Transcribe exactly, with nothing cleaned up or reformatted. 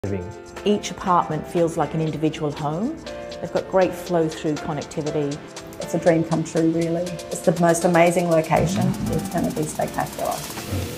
Each apartment feels like an individual home. They've got great flow-through connectivity. It's a dream come true, really. It's the most amazing location. It's going to be spectacular.